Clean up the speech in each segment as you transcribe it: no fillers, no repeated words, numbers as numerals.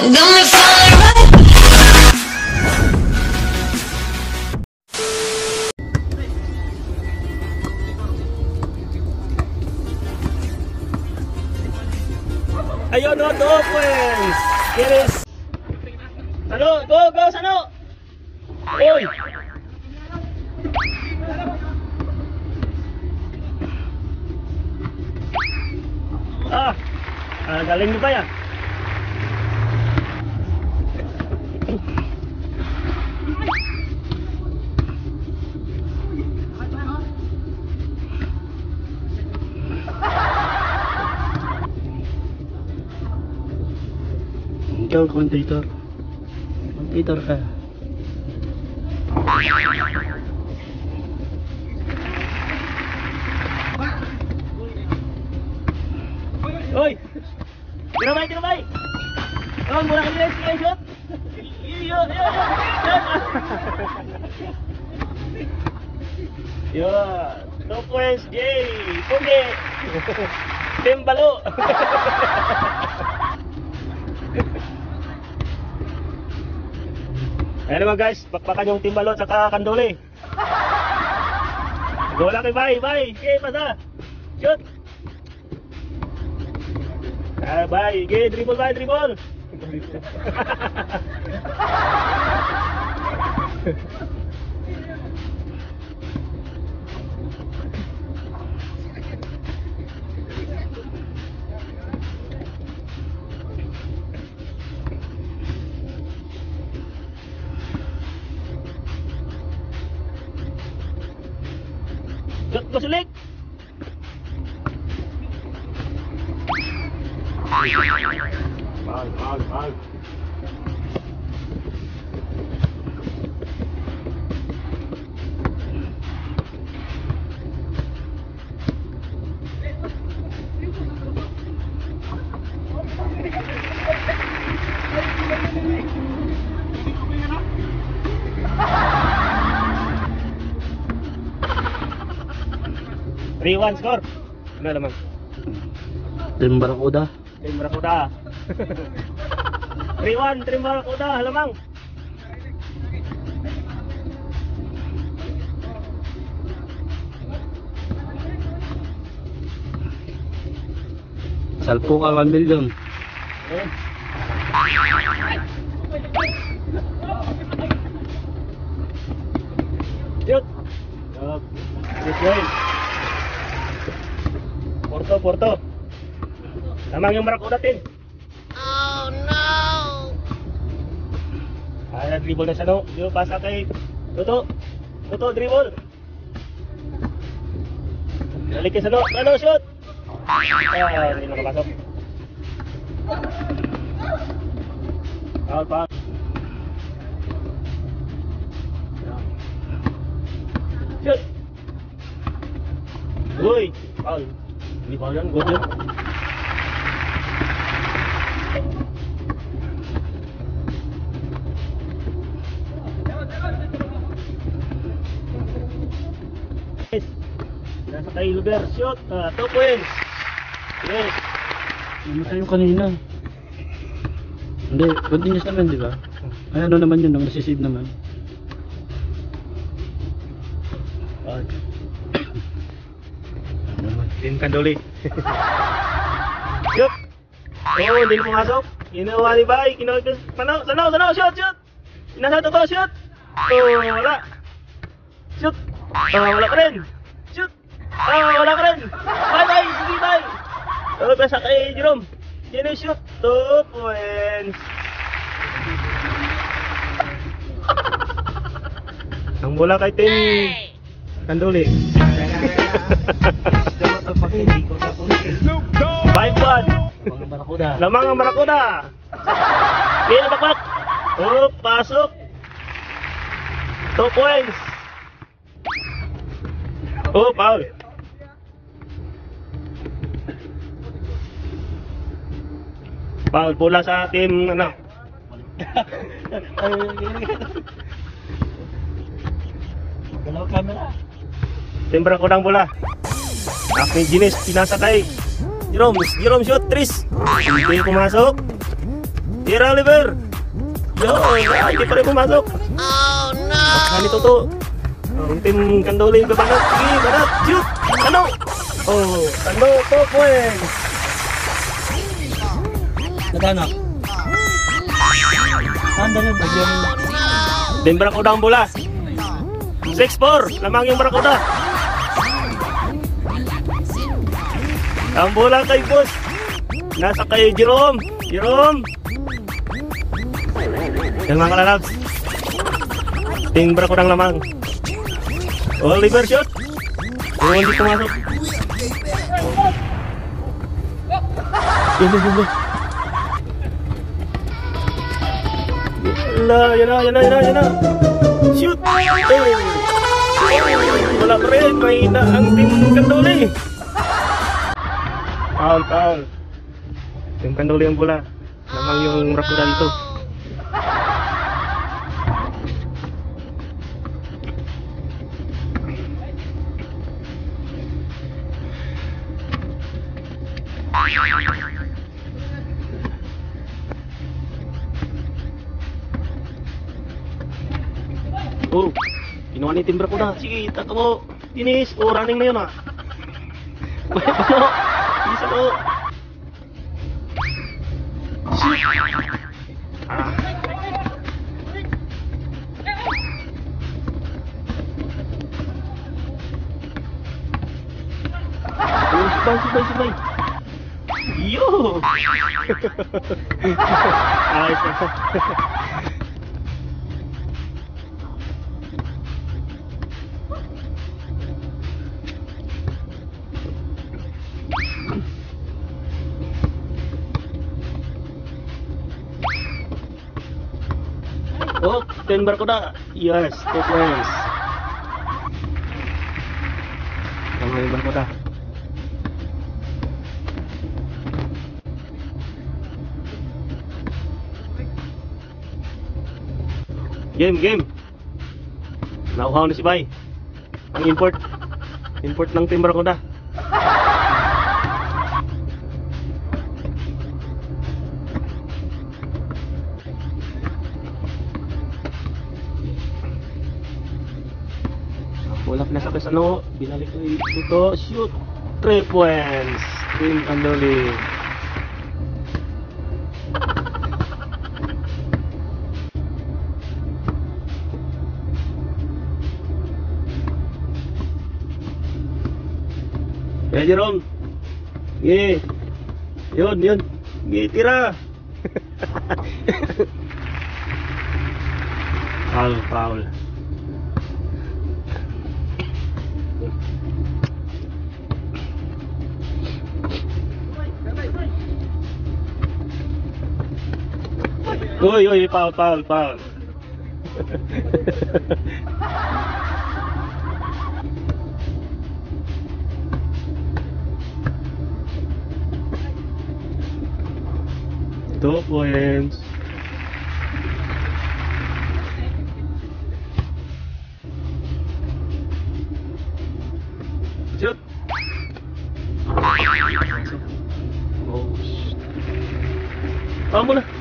Got me feeling right. Ayun, no, pues. ¿Quieres? Sano, go, Sano. Uy. Galing niyo ba yan? Ikaw, commentator ka. Hoy! Tinabay! Oh, mura ka nila, sige, shot! Yun! 2 points, Jay! Pugi! Timbalo! Ayan naman guys, bakbakan yung timbalo at saka kanduli. Gola kay bye! Okay, pasa! Shoot! Bye! Okay, dribble! Shoot, basulik! Bag. 3-1 score. Ano naman? Team Barracuda. 3-1, Team Barracuda, halamang. Salpo ka 1 million. Shoot. Good way. Porto. Lamang yung Barracuda team. Oh no! Dribble na siya, no? Yung pasa kay Toto, dribble. Balik kay Sano, shoot! Hindi nakapasok. Foul. Shoot! Uy! Foul. Hindi foul yan, good yun. Nasa kay Luber, shoot, 2 points. Yes. Namatay yung kanina. Hindi, continuous naman, di ba? Ay, ano naman yun, nasisave naman. Team Kanduli. Shoot. Oh, hindi na pumasok. Ginawa ni Bay. Sano, shoot. Inasa to, shoot. Oh, wala. Shoot. Wala ka rin. Shoot. Wala ka rin. Bye. Sige, bye. Pasa kay Jerome. Yan yung shoot. 2 points. Ang bola kay Team Kanduli. 5-1. Lamang ang Barracuda. Kaya bakbak. Pasok. 2 points. Foul. Foul pula sa team ano. Dalawa camera. Team Barracuda ang bola. Acme Gines, pinasa kay Jerome shoot, Tris. Hindi pumasok. Tira, Oliver! Yo, hindi pa rin pumasok. Oh no! Ganito to. Ang team Kandoli yung banat. Sige, banat! Shoot! Ano? Oh, ano to, points! Nagana. Anda na bagyan. Din Barakuda ang bola. 6-4, lamang yung Barakuda. Ang bola kay boss. Nasa kay Jerome. Jerome. Yan mga kalalabs. Ting Barakuda ang lamang. Oliver shot. Oh, hindi pumasok. Yan. Yan na. Shoot! Wala pa rin, mahina ang team Kandoli. Foul. Team Kandoli ang bola. Lamang yung Barakuda dito. Oh, kinuha ni Team Barakuda. Sige, taka mo. Dinis. Oh, running na yun ah. Ano? Isa mo. Shoot. Ah. Oh, subay. Yo! Ayos na. Oh, Team Barakuda. Yes, 2 points. Team Barakuda. Game. Nauhaw na si Bay. Ang import ng Team Barakuda. Bulak na sa kasano, binalik ko ito, shoot, 3 points, Team Kandoli. Ya Jerome, yun, tira. Foul. Uy, foul. Two points. Shoot. Oh, shit. Vamos na.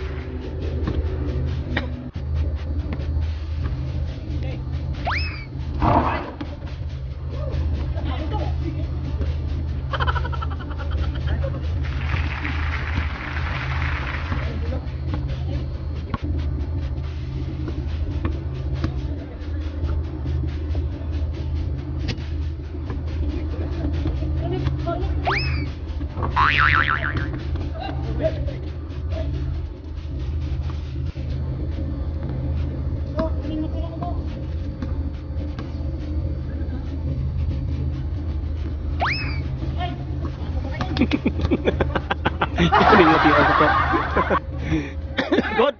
Ningati ako to. Good.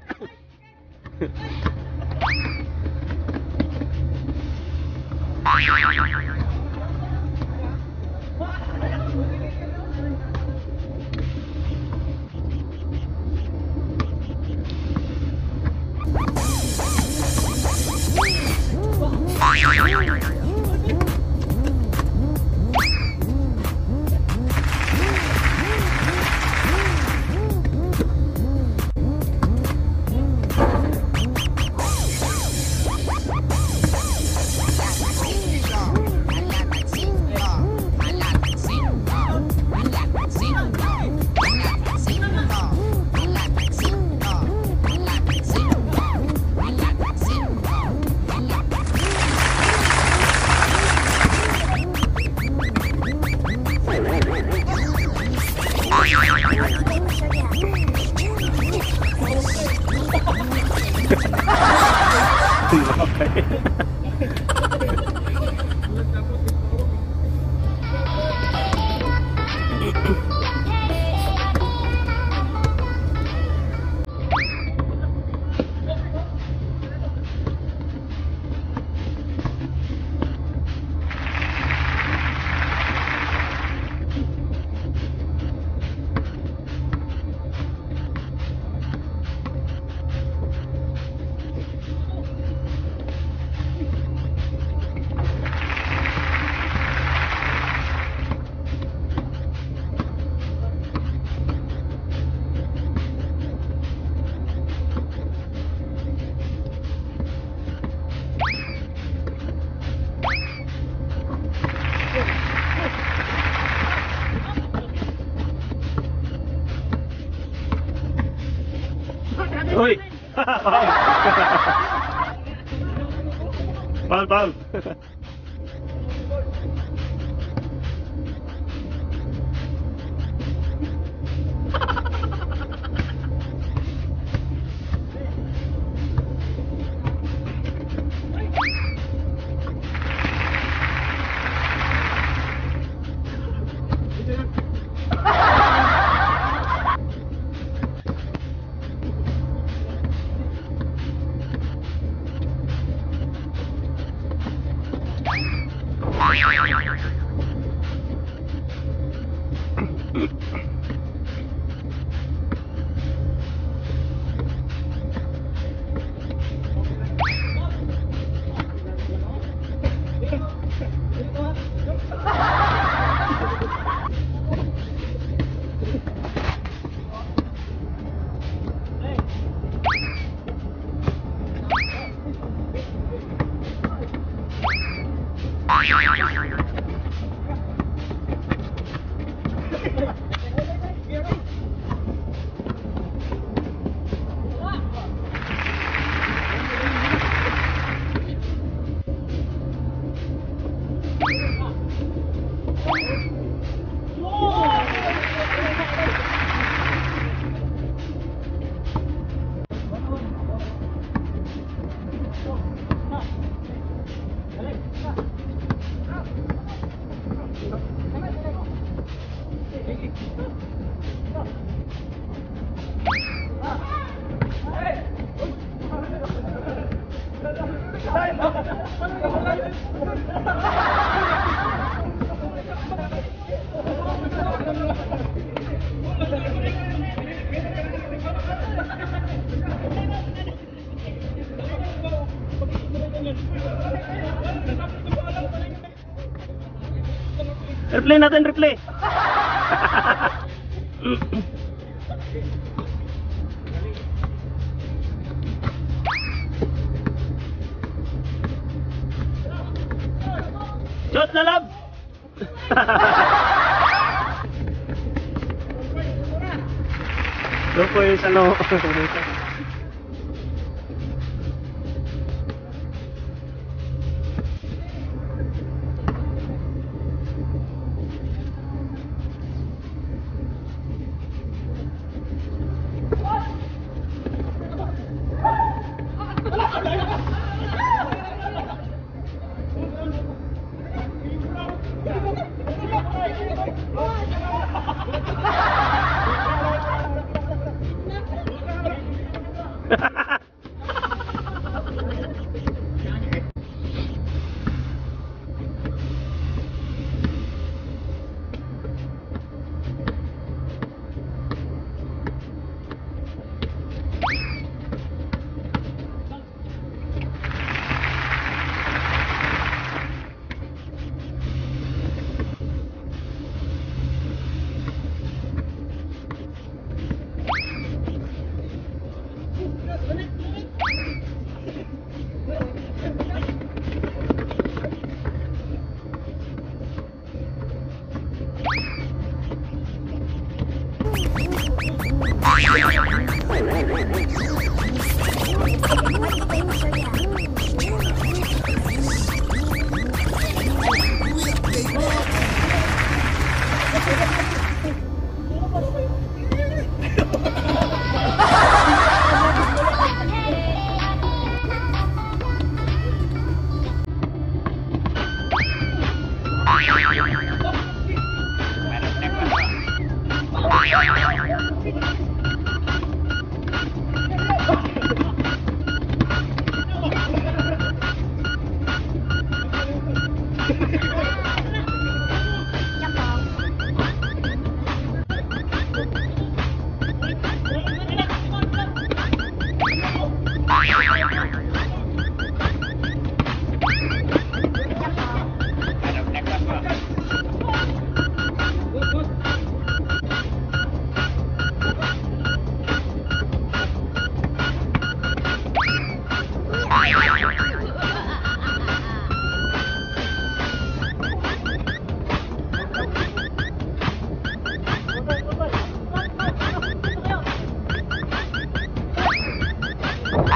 Uy! Foul, foul. Replay natin, replay. Shot na lab. Doon po yung ano.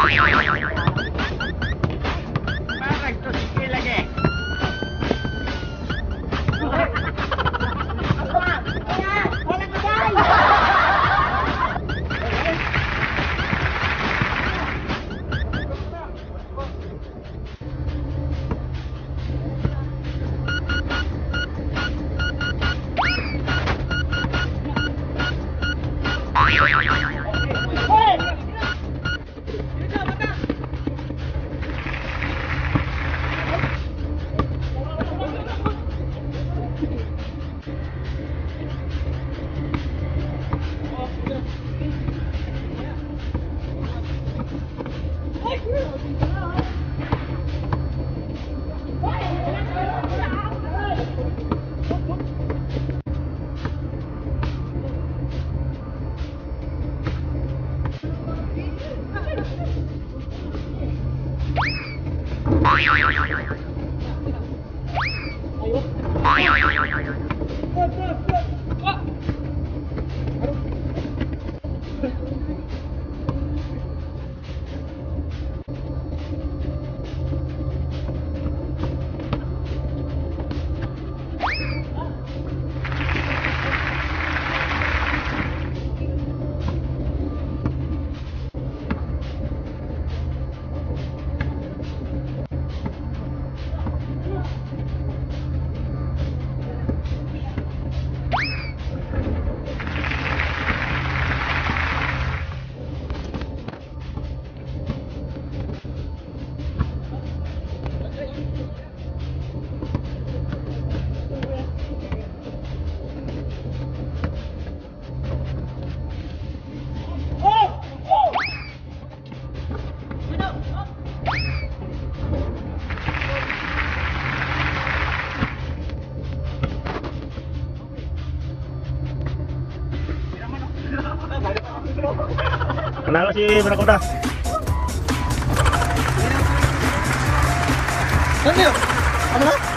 Kenapa sih Barakuda? Ano? Ano?